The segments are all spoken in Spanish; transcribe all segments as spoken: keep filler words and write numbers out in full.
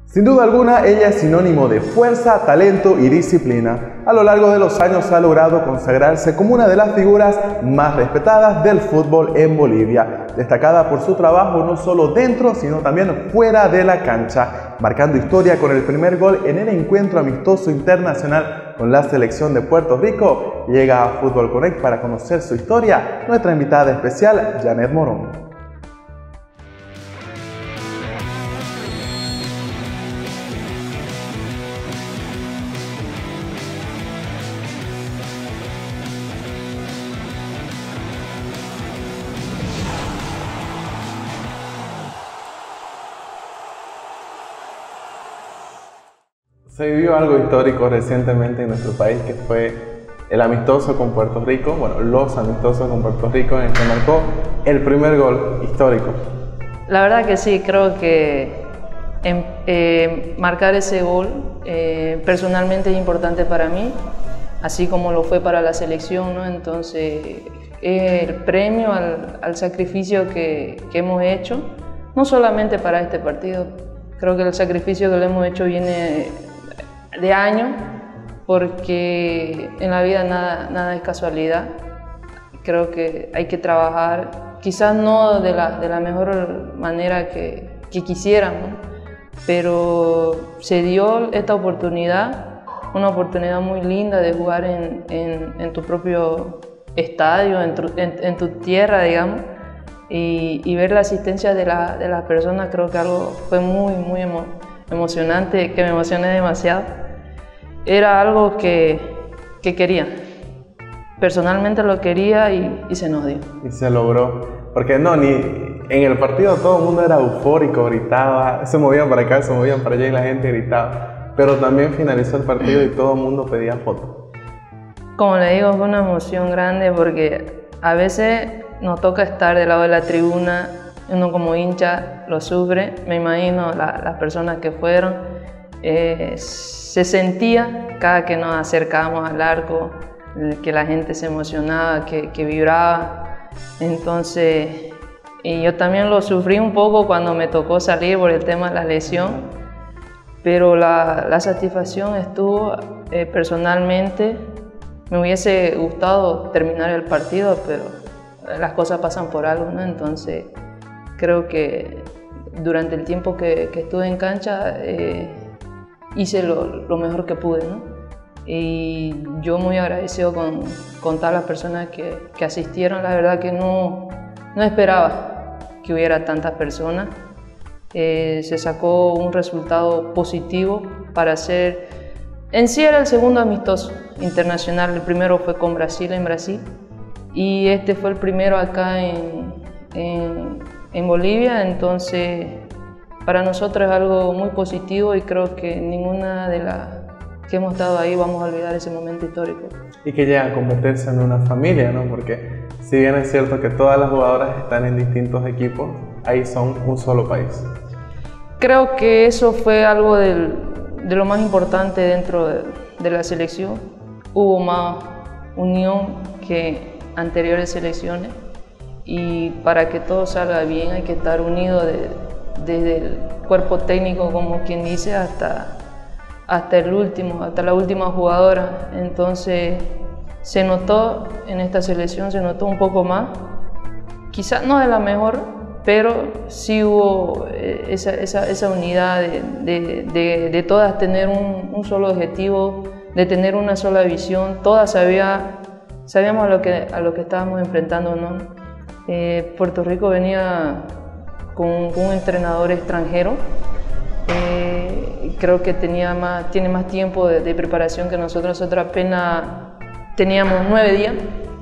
Sin duda alguna, ella es sinónimo de fuerza, talento y disciplina. A lo largo de los años ha logrado consagrarse como una de las figuras más respetadas del fútbol en Bolivia, destacada por su trabajo no solo dentro, sino también fuera de la cancha, marcando historia con el primer gol en el encuentro amistoso internacional con la selección de Puerto Rico. Llega a Fútbol Connect para conocer su historia nuestra invitada especial, Janet Morón. Se vivió algo histórico recientemente en nuestro país, que fue el amistoso con Puerto Rico, bueno, los amistosos con Puerto Rico, en el que marcó el primer gol histórico. La verdad que sí, creo que en, eh, marcar ese gol eh, personalmente es importante para mí, así como lo fue para la selección, ¿no? Entonces, es el premio al, al sacrificio que, que hemos hecho, no solamente para este partido. Creo que el sacrificio que le hemos hecho viene de años, porque en la vida nada, nada es casualidad. Creo que hay que trabajar, quizás no de la, de la mejor manera que, que quisiéramos, pero se dio esta oportunidad, una oportunidad muy linda de jugar en, en, en tu propio estadio, en tu, en, en tu tierra, digamos, y, y ver la asistencia de, la, de las personas. Creo que algo fue muy, muy emo, emocionante, que me emocioné demasiado. Era algo que, que quería, personalmente lo quería y, y se nos dio. Y se logró, porque no, ni en el partido todo el mundo era eufórico, gritaba, se movían para acá, se movían para allá y la gente gritaba, pero también finalizó el partido y todo el mundo pedía fotos. Como le digo, fue una emoción grande, porque a veces nos toca estar del lado de la tribuna, uno como hincha lo sufre, me imagino la, las personas que fueron, eh, se sentía cada que nos acercábamos al arco, que la gente se emocionaba, que, que vibraba. Entonces, y yo también lo sufrí un poco cuando me tocó salir por el tema de la lesión, pero la, la satisfacción estuvo eh, personalmente. Me hubiese gustado terminar el partido, pero las cosas pasan por algo, ¿no? Entonces, creo que durante el tiempo que, que estuve en cancha, eh, hice lo, lo mejor que pude, ¿no? Y yo muy agradecido con, con todas las personas que, que asistieron. La verdad que no, no esperaba que hubiera tantas personas. Eh, se sacó un resultado positivo para hacer. En sí era el segundo amistoso internacional. El primero fue con Brasil, en Brasil, y este fue el primero acá en, en, en Bolivia. Entonces, para nosotros es algo muy positivo y creo que ninguna de las que hemos estado ahí vamos a olvidar ese momento histórico. Y que llega a convertirse en una familia, ¿no? Porque si bien es cierto que todas las jugadoras están en distintos equipos, ahí son un solo país. Creo que eso fue algo del, de lo más importante dentro de, de la selección. Hubo más unión que anteriores selecciones, y para que todo salga bien hay que estar unidos de, desde el cuerpo técnico, como quien dice, hasta, hasta el último, hasta la última jugadora. Entonces se notó en esta selección, se notó un poco más, quizás no de la mejor, pero sí hubo esa, esa, esa unidad de, de, de, de todas tener un, un solo objetivo, de tener una sola visión. Todas sabía, sabíamos a lo, que, a lo que estábamos enfrentando, ¿no? Eh, Puerto Rico venía con, con un entrenador extranjero, eh, creo que tenía más, tiene más tiempo de, de preparación que nosotros. Nosotros apenas teníamos nueve días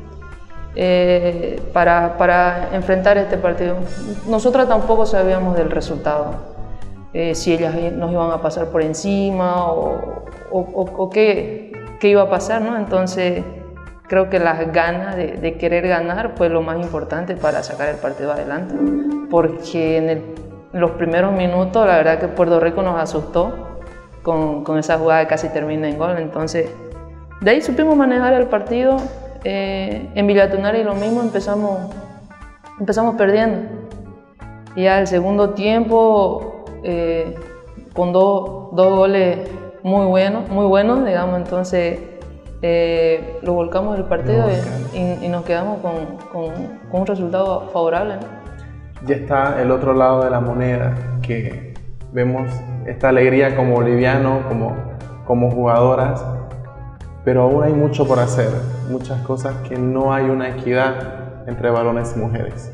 eh, para, para enfrentar este partido. Nosotros tampoco sabíamos del resultado, eh, si ellas nos iban a pasar por encima o, o, o, o qué, qué iba a pasar, ¿no? Entonces, creo que las ganas de, de querer ganar fue lo más importante para sacar el partido adelante, porque en, el, en los primeros minutos la verdad que Puerto Rico nos asustó con, con esa jugada que casi termina en gol. Entonces, de ahí supimos manejar el partido. Eh, en Villa Tunari lo mismo, empezamos, empezamos perdiendo. Y ya el segundo tiempo, eh, con dos, dos goles muy buenos, muy buenos, digamos, entonces eh, lo volcamos el partido y, y, y nos quedamos con, con, con un resultado favorable, ¿no? Ya está el otro lado de la moneda, que vemos esta alegría como boliviano, como, como jugadoras, pero aún hay mucho por hacer, muchas cosas que no hay una equidad entre varones y mujeres.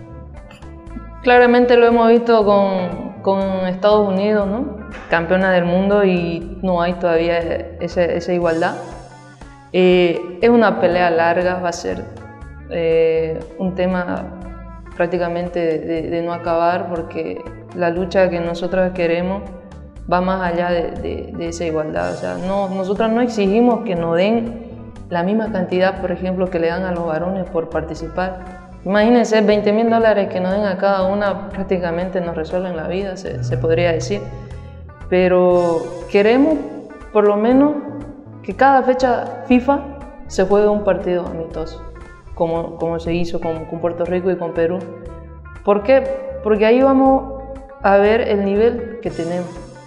Claramente lo hemos visto con, con Estados Unidos, ¿no? Campeona del mundo, y no hay todavía esa, esa igualdad. Eh, es una pelea larga, va a ser eh, un tema prácticamente de, de, de no acabar, porque la lucha que nosotros queremos va más allá de, de, de esa igualdad. O sea, no, nosotros no exigimos que nos den la misma cantidad, por ejemplo, que le dan a los varones por participar. Imagínense, veinte mil dólares que nos den a cada una, prácticamente nos resuelven la vida, se, se podría decir. Pero queremos, por lo menos, que cada fecha FIFA se juegue un partido amistoso, como, como se hizo con, con Puerto Rico y con Perú. ¿Por qué? Porque ahí vamos a ver el nivel que tenemos.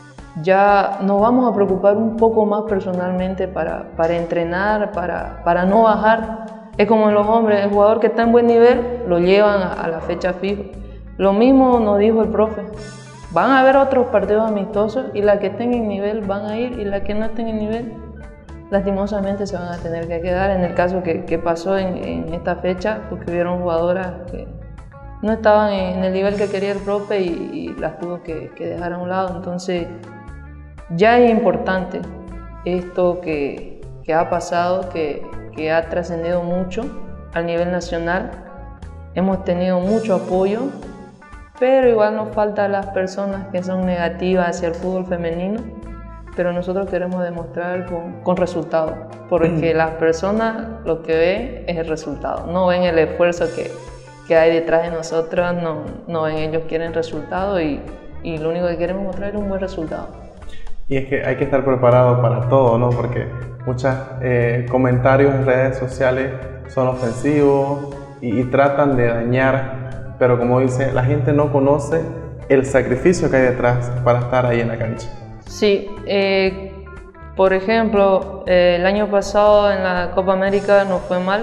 Ya nos vamos a preocupar un poco más personalmente para, para entrenar, para, para no bajar. Es como en los hombres, el jugador que está en buen nivel lo llevan a, a la fecha FIFA. Lo mismo nos dijo el profe. Van a haber otros partidos amistosos y las que estén en nivel van a ir, y las que no estén en nivel lastimosamente se van a tener que quedar. En el caso que, que pasó en, en esta fecha, porque hubieron jugadoras que no estaban en el nivel que quería el profe y, y las tuvo que, que dejar a un lado. Entonces ya es importante esto que, que ha pasado, que, que ha trascendido mucho a nivel nacional. Hemos tenido mucho apoyo, pero igual nos faltan las personas que son negativas hacia el fútbol femenino. Pero nosotros queremos demostrar con, con resultados, porque las personas lo que ven es el resultado, no ven el esfuerzo que, que hay detrás de nosotros, no, no ven, ellos quieren resultados, y, y lo único que queremos mostrar es un buen resultado. Y es que hay que estar preparado para todo, ¿no? Porque muchos eh, comentarios en redes sociales son ofensivos y, y tratan de dañar, pero como dice, la gente no conoce el sacrificio que hay detrás para estar ahí en la cancha. Sí, eh, por ejemplo, eh, el año pasado en la Copa América nos fue mal,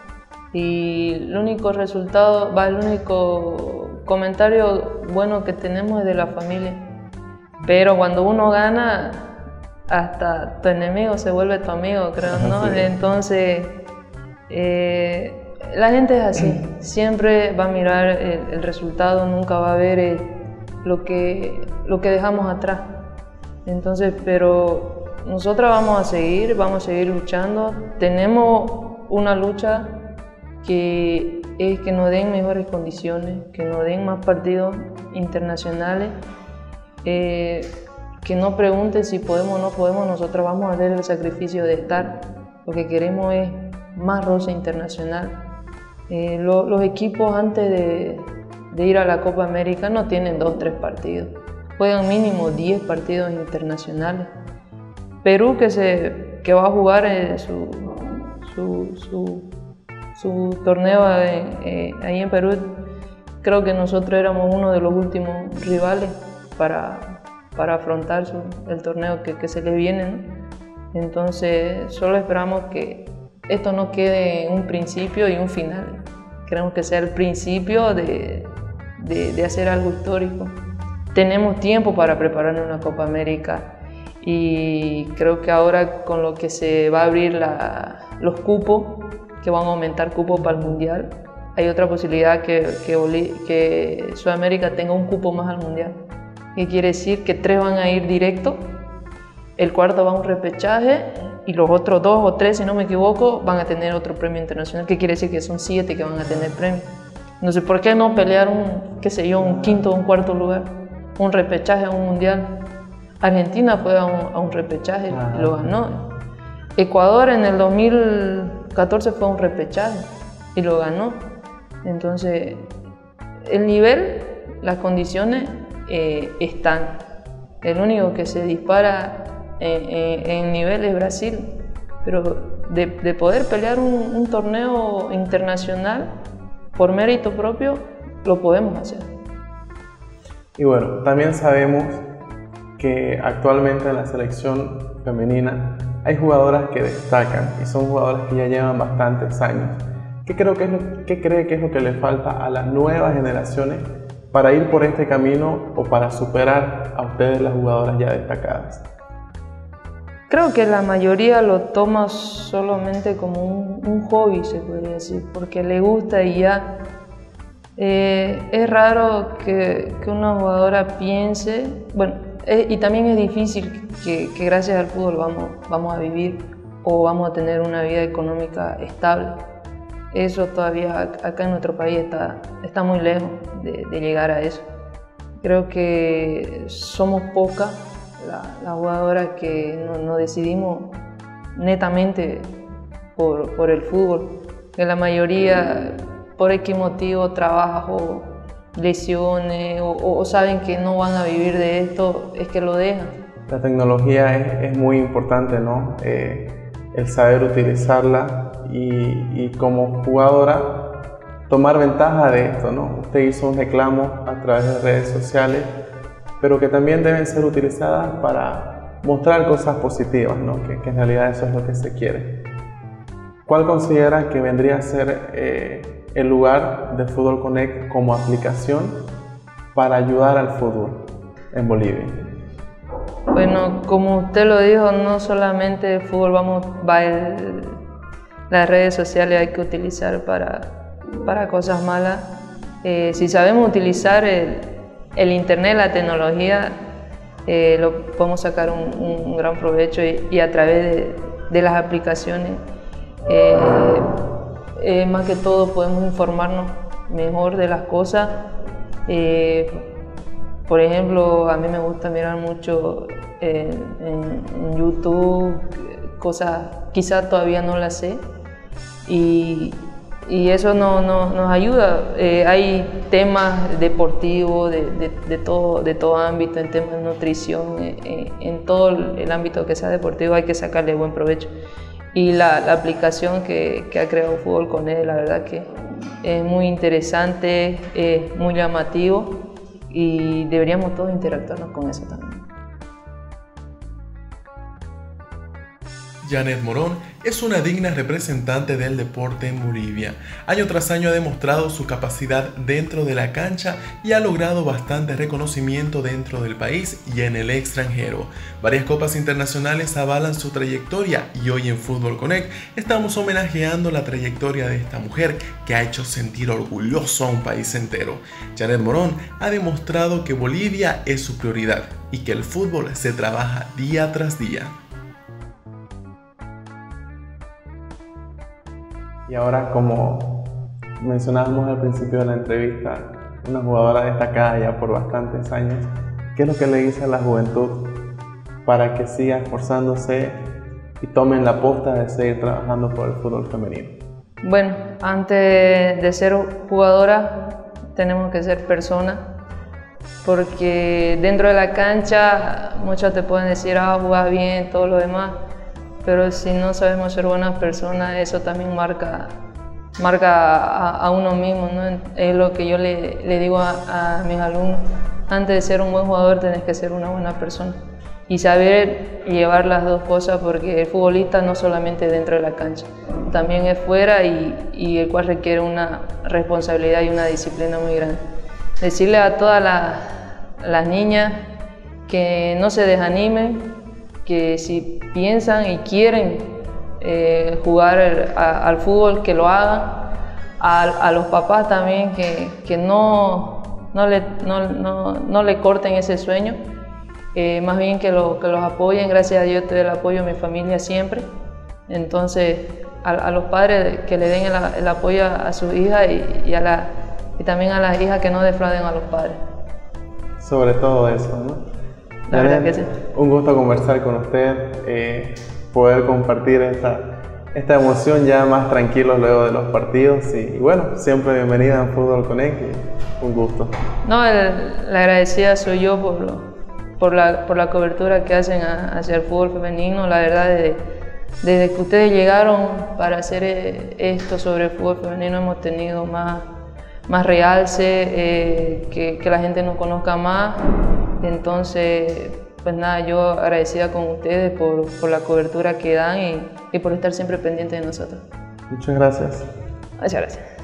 y el único resultado, va, el único comentario bueno que tenemos es de la familia. Pero cuando uno gana, hasta tu enemigo se vuelve tu amigo, creo, ¿no? Sí. Entonces, eh, la gente es así, siempre va a mirar el, el resultado, nunca va a ver eh, lo que, lo que dejamos atrás. Entonces, pero nosotros vamos a seguir, vamos a seguir luchando. Tenemos una lucha que es que nos den mejores condiciones, que nos den más partidos internacionales, eh, que no pregunten si podemos o no podemos, nosotros vamos a hacer el sacrificio de estar. Lo que queremos es más roce internacional. Eh, lo, los equipos antes de, de ir a la Copa América no tienen dos o tres partidos. Juegan mínimo diez partidos internacionales. Perú, que, se, que va a jugar eh, su, su, su, su torneo eh, eh, ahí en Perú, creo que nosotros éramos uno de los últimos rivales para, para afrontar su, el torneo que, que se les viene, ¿no? Entonces, solo esperamos que esto no quede en un principio y un final. Queremos que sea el principio de, de, de hacer algo histórico. Tenemos tiempo para prepararnos una Copa América, y creo que ahora con lo que se va a abrir la, los cupos, que van a aumentar cupos para el Mundial, hay otra posibilidad que, que, que Sudamérica tenga un cupo más al Mundial. ¿Qué quiere decir? Que tres van a ir directo, el cuarto va a un repechaje, y los otros dos o tres, si no me equivoco, van a tener otro premio internacional. ¿Qué quiere decir? Que son siete que van a tener premio. No sé, ¿por qué no pelear un, qué sé yo, un quinto o un cuarto lugar? Un repechaje a un mundial. Argentina fue a un, a un repechaje ah, y lo ganó. Ecuador en el dos mil catorce fue a un repechaje y lo ganó. Entonces, el nivel, las condiciones eh, están. El único que se dispara en, en, en nivel es Brasil. Pero de, de poder pelear un, un torneo internacional por mérito propio, lo podemos hacer. Y bueno, también sabemos que actualmente en la selección femenina hay jugadoras que destacan y son jugadoras que ya llevan bastantes años. ¿Qué, creo que es lo, ¿Qué cree que es lo que le falta a las nuevas generaciones para ir por este camino o para superar a ustedes, las jugadoras ya destacadas? Creo que la mayoría lo toma solamente como un, un hobby, se podría decir, porque le gusta y ya. Eh, es raro que, que una jugadora piense, bueno, eh, y también es difícil que, que gracias al fútbol vamos, vamos a vivir o vamos a tener una vida económica estable. Eso todavía acá en nuestro país está, está muy lejos de, de llegar a eso. Creo que somos pocas las la jugadoras que nos no decidimos netamente por, por el fútbol, que la mayoría por X motivo, trabajo, lesiones o, o saben que no van a vivir de esto, es que lo dejan. La tecnología es, es muy importante, ¿no? Eh, el saber utilizarla y, y como jugadora tomar ventaja de esto, ¿no? Usted hizo un reclamo a través de redes sociales, pero que también deben ser utilizadas para mostrar cosas positivas, ¿no? Que, que en realidad eso es lo que se quiere. ¿Cuál considera que vendría a ser eh, el lugar de Fútbol Connect como aplicación para ayudar al fútbol en Bolivia? Bueno, como usted lo dijo, no solamente el fútbol vamos, va el, las redes sociales hay que utilizar para, para cosas malas. Eh, si sabemos utilizar el, el internet, la tecnología, eh, lo podemos sacar un, un gran provecho y, y a través de, de las aplicaciones, eh, eh, más que todo podemos informarnos mejor de las cosas. Eh, por ejemplo, a mí me gusta mirar mucho en, en, en YouTube cosas, quizás todavía no las sé, y, y eso no, no, nos ayuda. Eh, hay temas deportivos de, de, de, todo, de todo ámbito, en temas de nutrición, eh, en todo el ámbito que sea deportivo hay que sacarle buen provecho. Y la, la aplicación que, que ha creado Fútbol Connect, la verdad que es muy interesante, es muy llamativo y deberíamos todos interactuarnos con eso también. Janet Morón es una digna representante del deporte en Bolivia. Año tras año ha demostrado su capacidad dentro de la cancha y ha logrado bastante reconocimiento dentro del país y en el extranjero. Varias copas internacionales avalan su trayectoria y hoy en Fútbol Connect estamos homenajeando la trayectoria de esta mujer que ha hecho sentir orgulloso a un país entero. Janet Morón ha demostrado que Bolivia es su prioridad y que el fútbol se trabaja día tras día. Y ahora, como mencionábamos al principio de la entrevista, una jugadora destacada ya por bastantes años, ¿qué es lo que le dice a la juventud para que siga esforzándose y tomen la posta de seguir trabajando por el fútbol femenino? Bueno, antes de ser jugadora tenemos que ser personas, porque dentro de la cancha muchos te pueden decir, ah, jugás bien, todo lo demás, pero si no sabemos ser buenas personas, eso también marca, marca a, a uno mismo, ¿no? Es lo que yo le, le digo a, a mis alumnos, antes de ser un buen jugador tenés que ser una buena persona y saber llevar las dos cosas, porque el futbolista no solamente dentro de la cancha, también es fuera y, y el cual requiere una responsabilidad y una disciplina muy grande. Decirle a todas las, las niñas que no se desanimen, que si piensan y quieren eh, jugar el, a, al fútbol, que lo hagan. A, a los papás también, que, que no, no, le, no, no, no le corten ese sueño, eh, más bien que, lo, que los apoyen. Gracias a Dios te doy el apoyo de mi familia siempre. Entonces, a, a los padres que le den el, el apoyo a, a sus hijas y, y, a la, y también a las hijas que no defrauden a los padres. Sobre todo eso, ¿no? La verdad que sí. Un gusto conversar con usted, eh, poder compartir esta, esta emoción ya más tranquilos luego de los partidos y, y bueno, siempre bienvenida a Fútbol Connect y un gusto. No, el, la agradecida soy yo por, lo, por, la, por la cobertura que hacen a, hacia el fútbol femenino. La verdad, desde, desde que ustedes llegaron para hacer esto sobre el fútbol femenino hemos tenido más, más realce, eh, que, que la gente nos conozca más. Entonces, pues nada, yo agradecida con ustedes por, por la cobertura que dan y, y por estar siempre pendientes de nosotros. Muchas gracias. Muchas gracias.